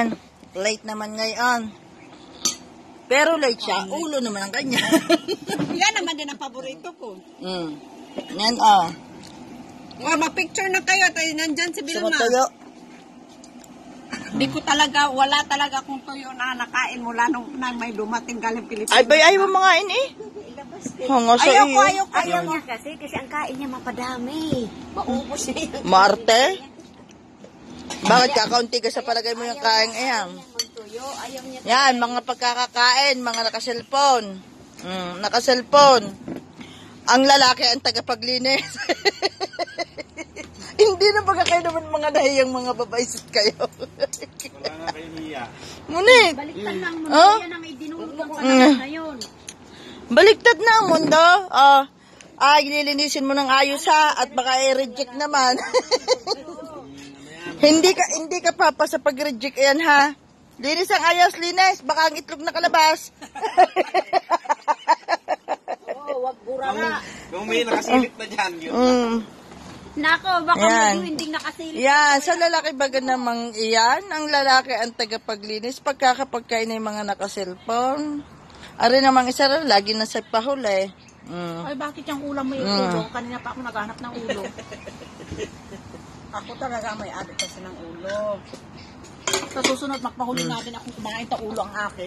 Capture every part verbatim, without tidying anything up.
Late naman ngayon. Pero late siya, ulo naman ang kanya. Yan naman din ang paborito ko. Mm. Yan oh. Oh, mag-picture na kayo. Tayo nandyan si Vilma. Sumatayo. Hindi ko talaga, wala talaga akong tuyo na nakain mula nung, nang may dumating galing Pilipinas. Ay, bay, ayaw mo mga ini. Hanga sa Ayaw iyo. ko, ayaw ko, ayaw Ayaw ko. niya kasi, kasi ang kain niya mapadami. Maubos niya. Marte? Bakit kakaunti ka sa palagay mo yung kain ayan? Magtuyo, ayaw niya. Yan, mga pagkakakain, mga nakaselfon. Mm, nakaselfon. Ang lalaki ang tagapaglinis. Hindi na baga kayo naman mga nahiyang mga babaisit kayo. Wala nga kayo niya. Ngunit, Baliktad lang mo Oh? yan ang idinulog sa Mm. na yun. baliktad na ang mundo. Ah, ah, ililinisin mo ng ayos ha, at baka i-reject naman. hindi ka hindi ka papa sa pag-reject yan ha. Linis ang ayos, linis. Baka ang itlog na kalabas. Oo, wag burara. Kung may nakasilip na dyan, yun. Mm. Nako, baka Yan. mo hindi nakasilip. Yan, sa lalaki baga namang iyan, ang lalaki ang tagapaglinis pagkakapagkain ng mga nakaselfon. Ari namang isa rin, lagi na sa pahuli. Mm. Ay, bakit yung ulam mo yung Mm. ulo? Kanina pa ako naghanap ng ulo. Ako talaga may adik kasi ng ulo. Sa susunod, magpahuli na din akong kumain ta ulo ang akin.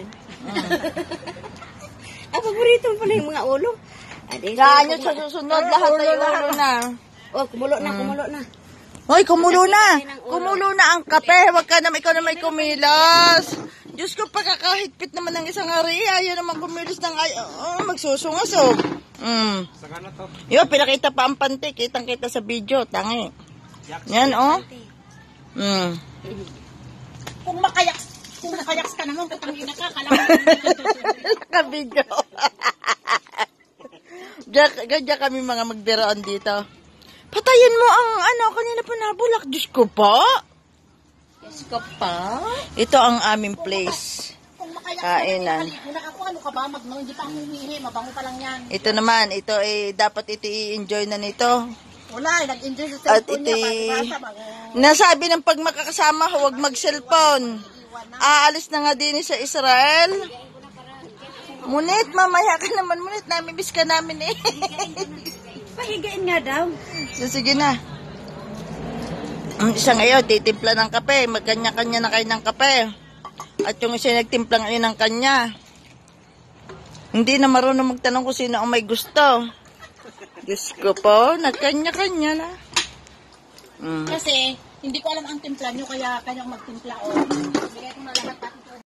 Ah, paborito mo pala yung mga ulo. Adi, Gaan nyo sa susunod, lahat ay ulo na. Oh, kumulo na, kumulo na. Hoy, kumulo na. Kumulo na ang kape. Huwag ka naman, ikaw na may kumilos. Diyos ko, pagkakahigpit naman ng isang hari, ayaw naman kumilos ng ay, oh, magsusungasog. Mm. Saka na to. Yo, pinakita pa ang panty. Kitang-kita sa video. Tangi. Yan, oh. Mm. Kung makayaks, kung makayaks ka naman, katangina ka, kalaman mo. Naka-video. Diyan, ganyan kami mga magbiroon dito. Patayin mo ang ano, kanina pa nabulak. Diyos ko po. Yes ka pa? Ito ang aming place. Kung makayaks Kainan. ka, muna ako, ano ka ba, magno, hindi pa ako humihi, mabango pa lang yan. Ito naman, ito eh, dapat ito i-enjoy na nito. Wala, eh, nag-enjoy sa At cellphone ito niya, eh, pag-ibasa, bango. nasabi ng pag makakasama, huwag mag-cellphone. Aalis na nga din sa Israel. Munit, mamaya ka naman, Munit. Namimiss ka namin eh. Pahigain nga daw. So, sige na. Ang isa ngayon, titimpla ng kape. Magkanya-kanya na kayo ng kape. At yung isa nagtimpla ngayon ng kanya. Hindi na marunong magtanong kung sino ang may gusto. Diyos ko po, nagkanya-kanya na. Mm. Kasi, hindi ko alam ang timpla nyo, kaya kanyang magtimpla o.